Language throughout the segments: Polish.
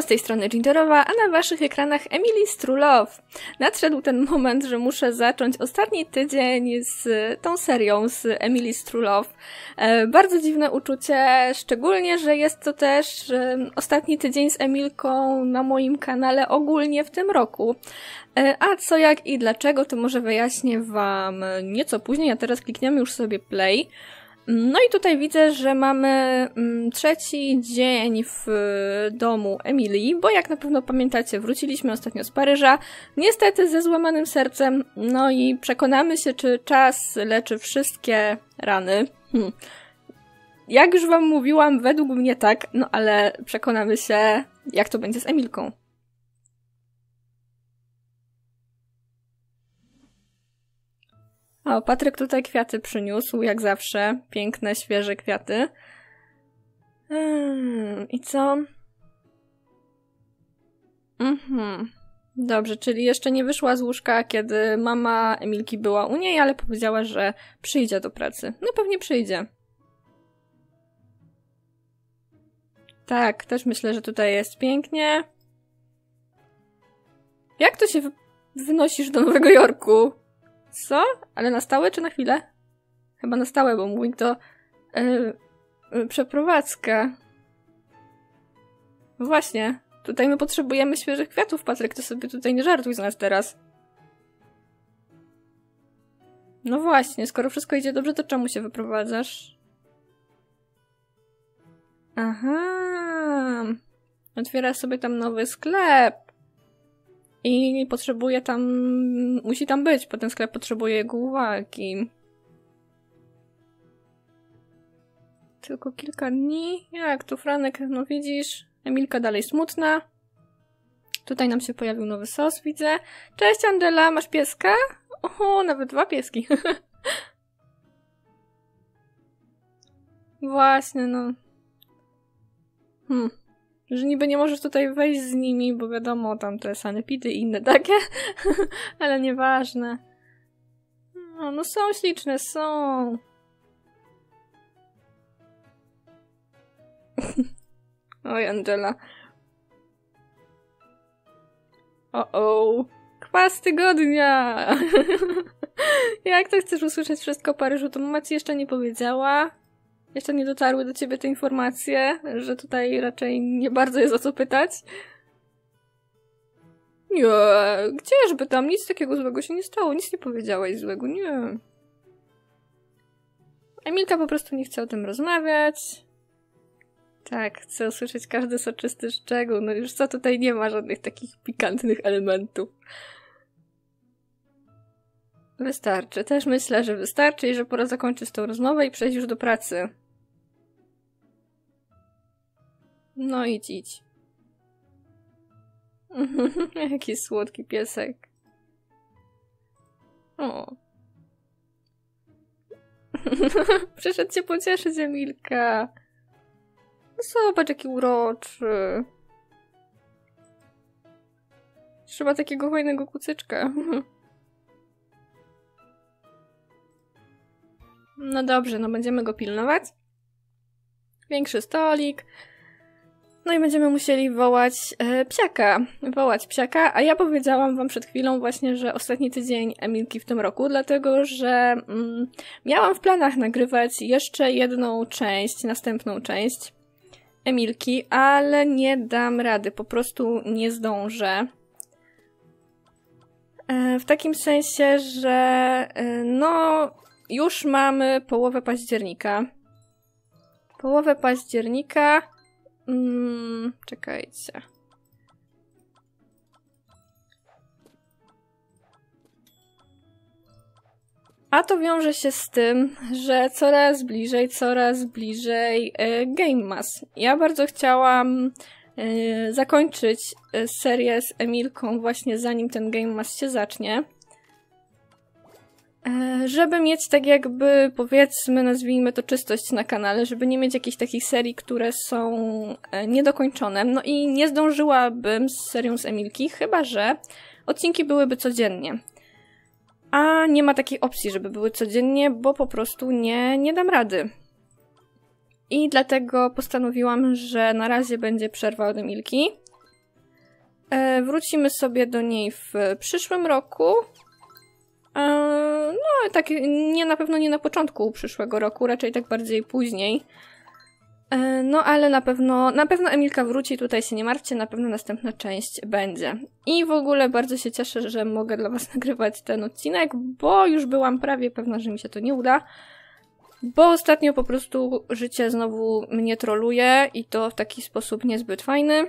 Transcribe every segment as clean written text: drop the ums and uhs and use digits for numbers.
tej strony Gingerowa, a na waszych ekranach Emily's True Love. Nadszedł ten moment, że muszę zacząć ostatni tydzień z tą serią, z Emily's True Love. Bardzo dziwne uczucie, szczególnie, że jest to też ostatni tydzień z Emilką na moim kanale ogólnie w tym roku. A co, jak i dlaczego, to może wyjaśnię wam nieco później, a teraz klikniemy już sobie play. No i tutaj widzę, że mamy trzeci dzień w domu Emilii, bo jak na pewno pamiętacie, wróciliśmy ostatnio z Paryża, niestety ze złamanym sercem, no i przekonamy się, czy czas leczy wszystkie rany. Jak już wam mówiłam, według mnie tak, no ale przekonamy się, jak to będzie z Emilką. O, Patryk tutaj kwiaty przyniósł, jak zawsze. Piękne, świeże kwiaty. I co? Dobrze, czyli jeszcze nie wyszła z łóżka, kiedy mama Emilki była u niej, ale powiedziała, że przyjdzie do pracy. No pewnie przyjdzie. Tak, też myślę, że tutaj jest pięknie. Jak to się wynosisz do Nowego Jorku? Co? Ale na stałe czy na chwilę? Chyba na stałe, bo mówi to przeprowadzka. Właśnie. Tutaj my potrzebujemy świeżych kwiatów, Patryk. To sobie tutaj nie żartuj z nas teraz. No właśnie, skoro wszystko idzie dobrze, to czemu się wyprowadzasz? Aha. Otwiera sobie tam nowy sklep. I potrzebuje tam... musi tam być, bo ten sklep potrzebuje jego uwagi. Tylko kilka dni? Jak tu, Franek? No widzisz, Emilka dalej smutna. Tutaj nam się pojawił nowy sos, widzę. Cześć, Angela, masz pieska? O, nawet 2 pieski. Właśnie, no. Że niby nie możesz tutaj wejść z nimi, bo wiadomo, tam te sanepidy i inne takie, ale nieważne. No są śliczne, są. Oj, Angela. O, kwas tygodnia! Jak to chcesz usłyszeć wszystko o Paryżu, to mama ci jeszcze nie powiedziała. Jeszcze nie dotarły do ciebie te informacje, że tutaj raczej nie bardzo jest o co pytać. Nie, gdzieżby tam, nic takiego złego się nie stało, nic nie powiedziałaś złego, nie. Emilka po prostu nie chce o tym rozmawiać. Tak, chcę usłyszeć każdy soczysty szczegół, no już co, tutaj nie ma żadnych takich pikantnych elementów. Wystarczy, też myślę, że wystarczy i że pora zakończyć tą rozmowę i przejść już do pracy. No idź. Jaki słodki piesek. O. Przyszedł cię pocieszyć, Emilka. Zobacz, jaki uroczy. Trzeba takiego fajnego kucyczka. No dobrze, no będziemy go pilnować. Większy stolik. No i będziemy musieli wołać psiaka. A ja powiedziałam wam przed chwilą właśnie, że ostatni tydzień Emilki w tym roku, dlatego że miałam w planach nagrywać jeszcze jedną część, następną część Emilki, ale nie dam rady, po prostu nie zdążę. W takim sensie, że no już mamy połowę października. Czekajcie. A to wiąże się z tym, że coraz bliżej Game Mass. Ja bardzo chciałam zakończyć serię z Emilką właśnie zanim ten Game Mass się zacznie. Żeby mieć tak jakby, powiedzmy, nazwijmy to czystość na kanale, żeby nie mieć jakichś takich serii, które są niedokończone. No i nie zdążyłabym z serią z Emilki, chyba że odcinki byłyby codziennie. A nie ma takiej opcji, żeby były codziennie, bo po prostu nie dam rady. I dlatego postanowiłam, że na razie będzie przerwa od Emilki. Wrócimy sobie do niej w przyszłym roku. No, tak na pewno nie na początku przyszłego roku, raczej tak bardziej później. No, ale na pewno Emilka wróci, tutaj się nie martwcie, na pewno następna część będzie. I w ogóle bardzo się cieszę, że mogę dla was nagrywać ten odcinek, bo już byłam prawie pewna, że mi się to nie uda. Bo ostatnio po prostu życie znowu mnie troluje i to w taki sposób niezbyt fajny.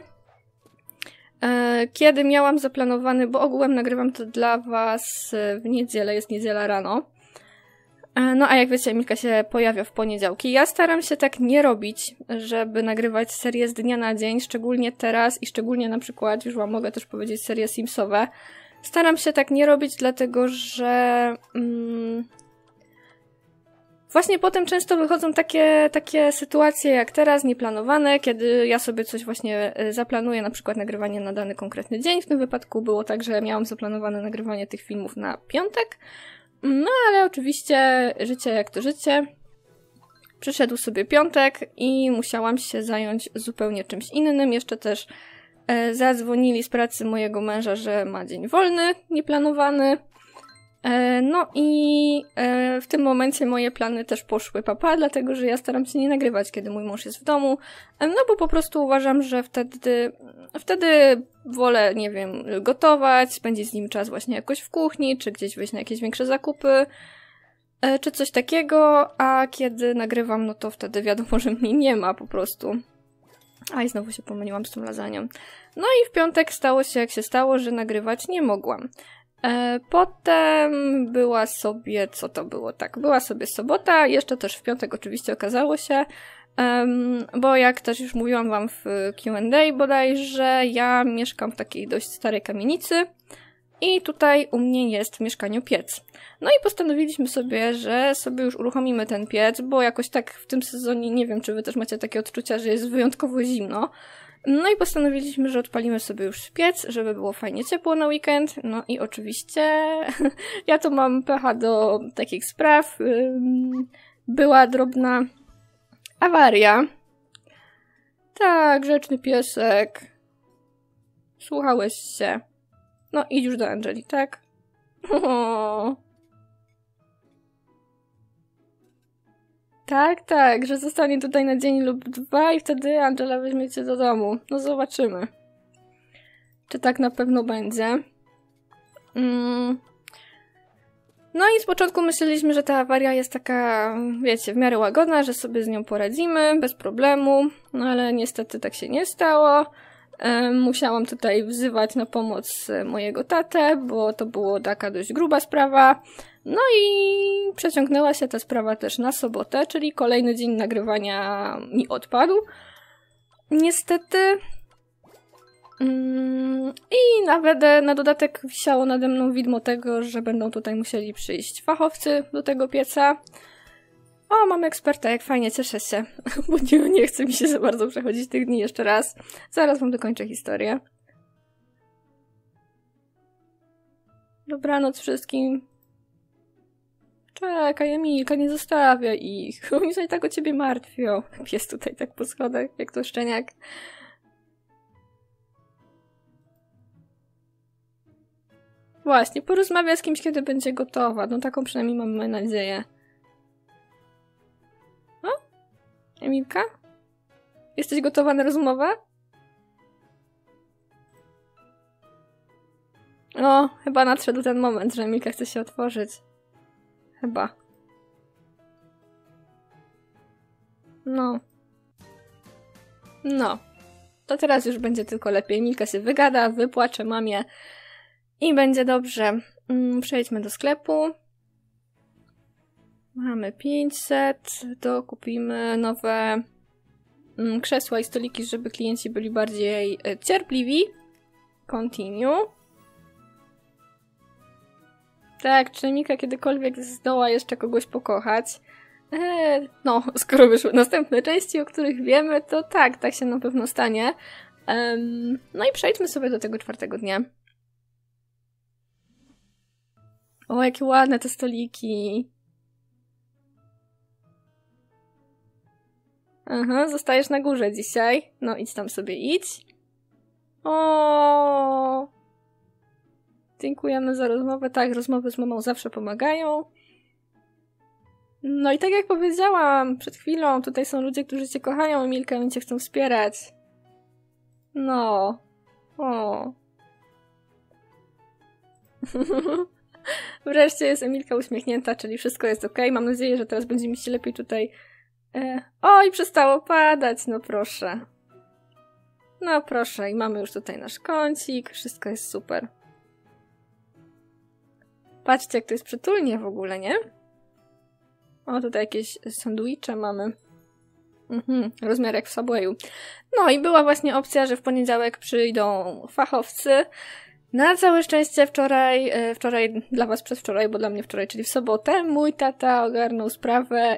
Kiedy miałam zaplanowany, bo ogółem nagrywam to dla was w niedzielę, jest niedziela rano. No a jak wiecie, Emilka się pojawia w poniedziałki. Ja staram się tak nie robić, żeby nagrywać serie z dnia na dzień, szczególnie teraz i szczególnie na przykład, już wam mogę też powiedzieć, serie Simsowe. Staram się tak nie robić, dlatego że właśnie potem często wychodzą takie sytuacje jak teraz, nieplanowane, kiedy ja sobie coś właśnie zaplanuję, na przykład nagrywanie na dany konkretny dzień. W tym wypadku było tak, że miałam zaplanowane nagrywanie tych filmów na piątek. No ale oczywiście życie jak to życie. Przyszedł sobie piątek i musiałam się zająć zupełnie czymś innym. Jeszcze też zadzwonili z pracy mojego męża, że ma dzień wolny, nieplanowany. No i w tym momencie moje plany też poszły papa, dlatego że ja staram się nie nagrywać, kiedy mój mąż jest w domu, no bo po prostu uważam, że wtedy wolę, nie wiem, gotować, spędzić z nim czas właśnie jakoś w kuchni, czy gdzieś wyjść na jakieś większe zakupy, czy coś takiego, a kiedy nagrywam, no to wtedy wiadomo, że mnie nie ma po prostu. A i znowu się pomyliłam z tą lasagnę. No i w piątek stało się jak się stało, że nagrywać nie mogłam. Potem była sobie, co to było? Tak, była sobie sobota, jeszcze też w piątek oczywiście okazało się, bo jak też już mówiłam wam w Q&A bodajże, ja mieszkam w takiej dość starej kamienicy i tutaj u mnie jest w mieszkaniu piec. No i postanowiliśmy sobie, że sobie już uruchomimy ten piec, bo jakoś tak w tym sezonie, nie wiem czy wy też macie takie odczucia, że jest wyjątkowo zimno. No i postanowiliśmy, że odpalimy sobie już piec, żeby było fajnie ciepło na weekend. No i oczywiście ja to mam pecha do takich spraw. Była drobna awaria. Tak, grzeczny piesek. Słuchałeś się. No idź już do Angeli, tak? Tak, że zostanie tutaj na dzień lub dwa i wtedy Angela weźmie cię do domu. No zobaczymy. Czy tak na pewno będzie. No i z początku myśleliśmy, że ta awaria jest taka, wiecie, w miarę łagodna, że sobie z nią poradzimy, bez problemu. No ale niestety tak się nie stało. Musiałam tutaj wzywać na pomoc mojego tatę, bo to była taka dość gruba sprawa. No i przeciągnęła się ta sprawa też na sobotę, czyli kolejny dzień nagrywania mi odpadł. Niestety. I nawet na dodatek wisiało nade mną widmo tego, że będą tutaj musieli przyjść fachowcy do tego pieca. O, mam eksperta, jak fajnie, cieszę się. Bo nie chce mi się za bardzo przechodzić tych dni jeszcze raz. Zaraz wam dokończę historię. Dobranoc wszystkim. Czekaj, Emilka, nie zostawia ich. Oni się tak o ciebie martwią. Pies tutaj tak po schodach, jak to szczeniak. Właśnie, porozmawia z kimś, kiedy będzie gotowa. No taką przynajmniej mamy nadzieję. O? Emilka? Jesteś gotowa na rozmowę? O, chyba nadszedł ten moment, że Emilka chce się otworzyć. Chyba. No. To teraz już będzie tylko lepiej. Emilka się wygada, wypłacze mamie i będzie dobrze. Przejdźmy do sklepu. Mamy 500. Dokupimy nowe krzesła i stoliki, żeby klienci byli bardziej cierpliwi. Continue. Tak, czy Emilka kiedykolwiek zdoła jeszcze kogoś pokochać? No, skoro wyszły następne części, o których wiemy, to tak się na pewno stanie. No i przejdźmy sobie do tego 4. dnia. O, jakie ładne te stoliki. Aha, zostajesz na górze dzisiaj. No, idź tam sobie, idź. O, dziękujemy za rozmowę. Tak, rozmowy z mamą zawsze pomagają. No i tak jak powiedziałam przed chwilą, tutaj są ludzie, którzy cię kochają, Emilka, i cię chcą wspierać. No. O. Wreszcie jest Emilka uśmiechnięta, czyli wszystko jest okej. Mam nadzieję, że teraz będzie mi się lepiej tutaj... Oj, przestało padać, no proszę. No proszę, i mamy już tutaj nasz kącik, wszystko jest super. Patrzcie, jak to jest przytulnie w ogóle, nie? O, tutaj jakieś sandwicze mamy. Rozmiar jak w Subwayu. No i była właśnie opcja, że w poniedziałek przyjdą fachowcy. Na całe szczęście wczoraj dla was przedwczoraj, bo dla mnie wczoraj, czyli w sobotę, mój tata ogarnął sprawę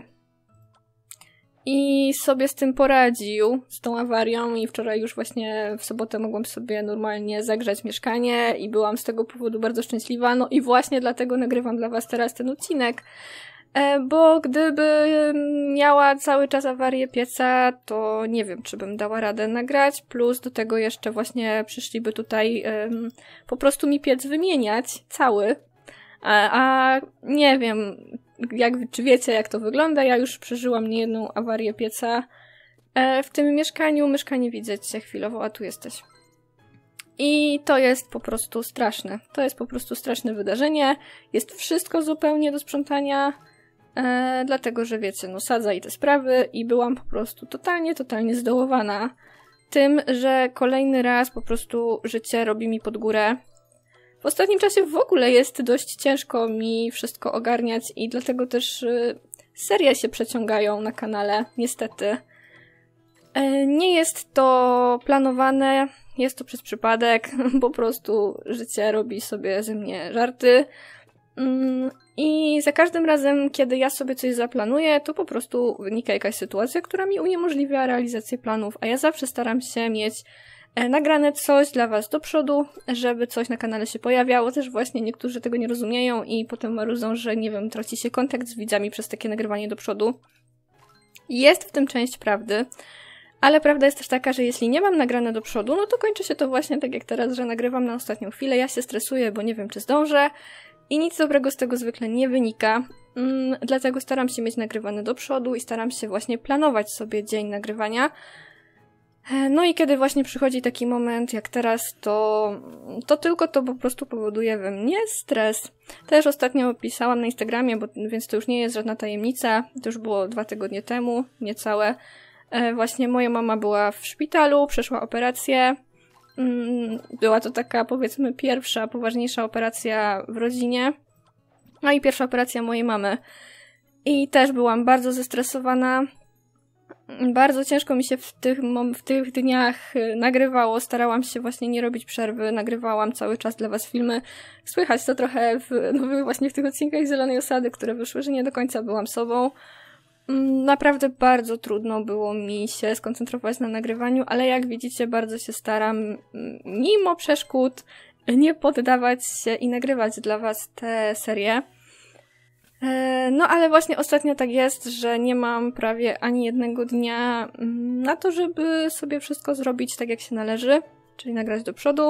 i sobie z tym poradził, z tą awarią, i wczoraj już właśnie w sobotę mogłam sobie normalnie zagrzać mieszkanie i byłam z tego powodu bardzo szczęśliwa. No i właśnie dlatego nagrywam dla was teraz ten odcinek, bo gdyby miała cały czas awarię pieca, to nie wiem, czy bym dała radę nagrać, plus do tego jeszcze właśnie przyszliby tutaj po prostu mi piec wymieniać, cały, a nie wiem, czy wiecie, jak to wygląda. Ja już przeżyłam niejedną awarię pieca w tym mieszkaniu. Mieszkanie widzę cię chwilowo, a tu jesteś. I to jest po prostu straszne. To jest po prostu straszne wydarzenie. Jest wszystko zupełnie do sprzątania, dlatego, że wiecie, no sadza i te sprawy, i byłam po prostu totalnie zdołowana tym, że kolejny raz po prostu życie robi mi pod górę. W ostatnim czasie w ogóle jest dość ciężko mi wszystko ogarniać i dlatego też serie się przeciągają na kanale, niestety. Nie jest to planowane, jest to przez przypadek, po prostu życie robi sobie ze mnie żarty. I za każdym razem, kiedy ja sobie coś zaplanuję, to po prostu wynika jakaś sytuacja, która mi uniemożliwia realizację planów, a ja zawsze staram się mieć nagrane coś dla was do przodu, żeby coś na kanale się pojawiało. Też właśnie niektórzy tego nie rozumieją i potem marudzą, że nie wiem, traci się kontakt z widzami przez takie nagrywanie do przodu. Jest w tym część prawdy, ale prawda jest też taka, że jeśli nie mam nagrane do przodu, no to kończy się to właśnie tak jak teraz, że nagrywam na ostatnią chwilę, ja się stresuję, bo nie wiem, czy zdążę i nic dobrego z tego zwykle nie wynika. Dlatego staram się mieć nagrywane do przodu i staram się właśnie planować sobie dzień nagrywania. No i kiedy właśnie przychodzi taki moment jak teraz, to tylko to po prostu powoduje we mnie stres. Też ostatnio pisałam na Instagramie, więc to już nie jest żadna tajemnica, to już było 2 tygodnie temu, niecałe. Właśnie moja mama była w szpitalu, przeszła operację. Była to taka, powiedzmy, pierwsza, poważniejsza operacja w rodzinie. No i pierwsza operacja mojej mamy. I też byłam bardzo zestresowana. Bardzo ciężko mi się w tych dniach nagrywało. Starałam się właśnie nie robić przerwy. Nagrywałam cały czas dla was filmy. Słychać to trochę właśnie w tych odcinkach Zielonej Osady, które wyszły, że nie do końca byłam sobą. Naprawdę bardzo trudno było mi się skoncentrować na nagrywaniu, ale jak widzicie, bardzo się staram, mimo przeszkód, nie poddawać się i nagrywać dla was te serie. No ale właśnie ostatnio tak jest, że nie mam prawie ani jednego dnia na to, żeby sobie wszystko zrobić tak jak się należy, czyli nagrać do przodu.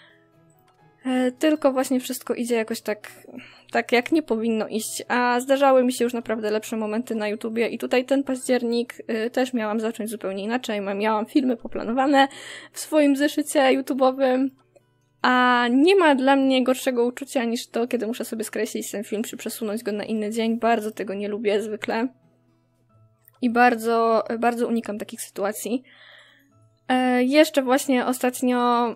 Tylko właśnie wszystko idzie jakoś tak jak nie powinno iść, a zdarzały mi się już naprawdę lepsze momenty na YouTubie i tutaj ten październik też miałam zacząć zupełnie inaczej. Miałam filmy poplanowane w swoim zeszycie YouTube'owym, a nie ma dla mnie gorszego uczucia niż to, kiedy muszę sobie skreślić ten film czy przesunąć go na inny dzień. Bardzo tego nie lubię zwykle i bardzo, bardzo unikam takich sytuacji. Jeszcze właśnie ostatnio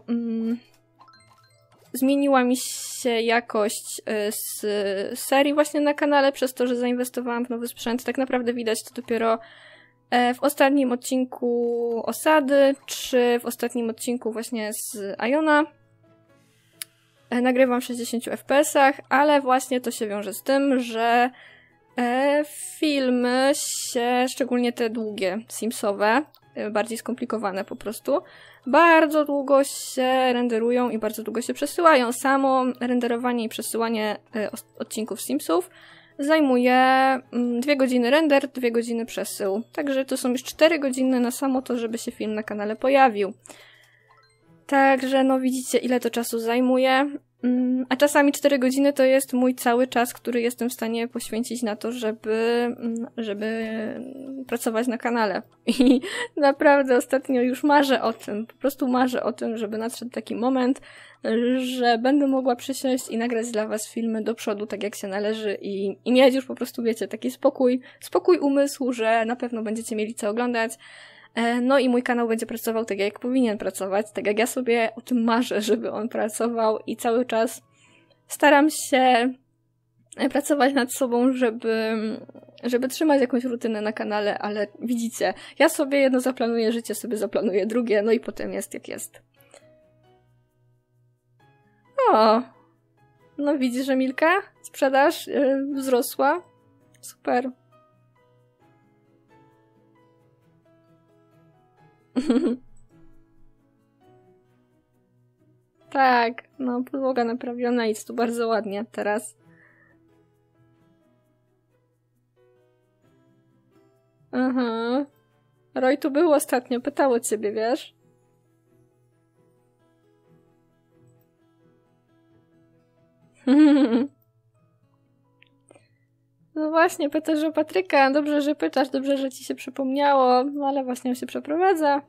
zmieniła mi się jakość z serii właśnie na kanale przez to, że zainwestowałam w nowy sprzęt. Tak naprawdę widać to dopiero w ostatnim odcinku Osady, czy w ostatnim odcinku właśnie z Iona. Nagrywam w 60 fps-ach, ale właśnie to się wiąże z tym, że filmy się, szczególnie te długie, simsowe, bardziej skomplikowane po prostu, bardzo długo się renderują i bardzo długo się przesyłają. Samo renderowanie i przesyłanie odcinków Simsów zajmuje 2 godziny render, 2 godziny przesył. Także to są już 4 godziny na samo to, żeby się film na kanale pojawił. Także no widzicie, ile to czasu zajmuje. A czasami 4 godziny to jest mój cały czas, który jestem w stanie poświęcić na to, żeby pracować na kanale. I naprawdę ostatnio już marzę o tym, po prostu marzę o tym, żeby nadszedł taki moment, że będę mogła przysiąść i nagrać dla was filmy do przodu, tak jak się należy i mieć już po prostu, wiecie, taki spokój umysłu, że na pewno będziecie mieli co oglądać. No i mój kanał będzie pracował tak, jak powinien pracować, tak jak ja sobie o tym marzę, żeby on pracował i cały czas staram się pracować nad sobą, żeby trzymać jakąś rutynę na kanale, ale widzicie, ja sobie jedno zaplanuję, życie sobie zaplanuję drugie, no i potem jest jak jest. O, no widzisz, Emilka? Sprzedaż wzrosła. Super. Tak, no podłoga naprawiona i jest tu bardzo ładnie teraz. Aha. Roy tu był ostatnio, pytał o ciebie, wiesz? No właśnie, pytasz o Patryka. Dobrze, że pytasz, dobrze, że ci się przypomniało. No ale właśnie on się przeprowadza.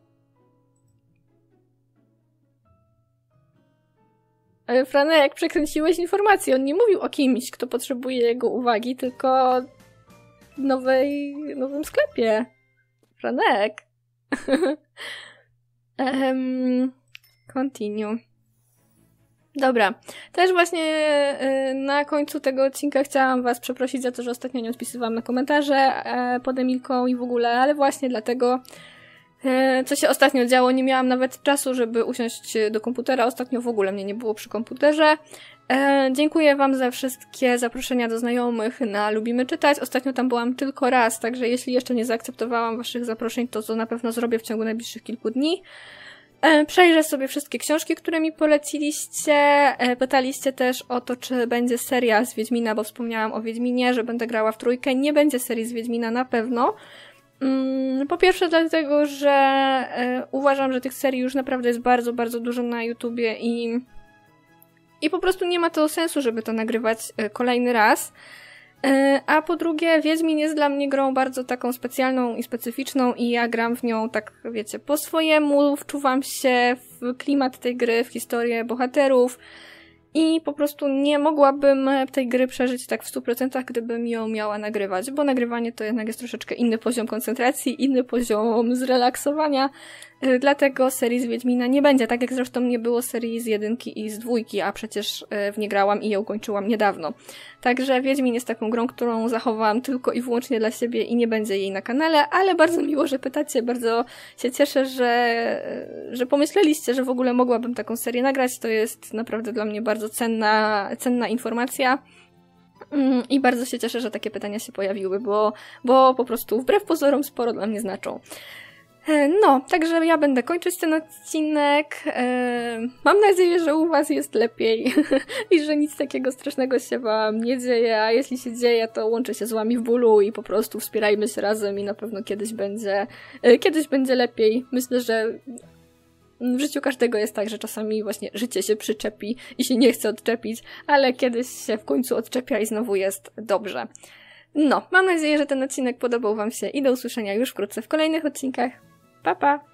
Ale Franek, przekręciłeś informację. On nie mówił o kimś, kto potrzebuje jego uwagi, tylko w nowym sklepie. Franek. Continue. Dobra, też właśnie na końcu tego odcinka chciałam was przeprosić za to, że ostatnio nie odpisywałam na komentarze pod Emilką i w ogóle, ale właśnie dlatego, co się ostatnio działo, nie miałam nawet czasu, żeby usiąść do komputera, ostatnio w ogóle mnie nie było przy komputerze. Dziękuję wam za wszystkie zaproszenia do znajomych na Lubimy Czytać, ostatnio tam byłam tylko raz, także jeśli jeszcze nie zaakceptowałam waszych zaproszeń, to na pewno zrobię w ciągu najbliższych kilku dni. Przejrzę sobie wszystkie książki, które mi poleciliście. Pytaliście też o to, czy będzie seria z Wiedźmina, bo wspomniałam o Wiedźminie, że będę grała w trójkę. Nie będzie serii z Wiedźmina na pewno. Po pierwsze dlatego, że uważam, że tych serii już naprawdę jest bardzo, bardzo dużo na YouTubie i po prostu nie ma to sensu, żeby to nagrywać kolejny raz. A po drugie, Wiedźmin jest dla mnie grą bardzo taką specjalną i specyficzną i ja gram w nią tak, wiecie, po swojemu, wczuwam się w klimat tej gry, w historię bohaterów i po prostu nie mogłabym tej gry przeżyć tak w 100%, gdybym ją miała nagrywać, bo nagrywanie to jednak jest troszeczkę inny poziom koncentracji, inny poziom zrelaksowania, dlatego serii z Wiedźmina nie będzie, tak jak zresztą nie było serii z 1 i z 2, a przecież w nie grałam i ją kończyłam niedawno. Także Wiedźmin jest taką grą, którą zachowałam tylko i wyłącznie dla siebie i nie będzie jej na kanale, ale bardzo miło, że pytacie, bardzo się cieszę, że pomyśleliście, że w ogóle mogłabym taką serię nagrać, to jest naprawdę dla mnie bardzo cenna informacja. I bardzo się cieszę, że takie pytania się pojawiły, bo po prostu wbrew pozorom sporo dla mnie znaczą. No, także ja będę kończyć ten odcinek. Mam nadzieję, że u was jest lepiej i że nic takiego strasznego się wam nie dzieje, a jeśli się dzieje, to łączę się z wami w bólu i po prostu wspierajmy się razem i na pewno kiedyś będzie lepiej. Myślę, że w życiu każdego jest tak, że czasami właśnie życie się przyczepi i się nie chce odczepić, ale kiedyś się w końcu odczepia i znowu jest dobrze. No, mam nadzieję, że ten odcinek podobał wam się i do usłyszenia już wkrótce w kolejnych odcinkach. Pa, pa!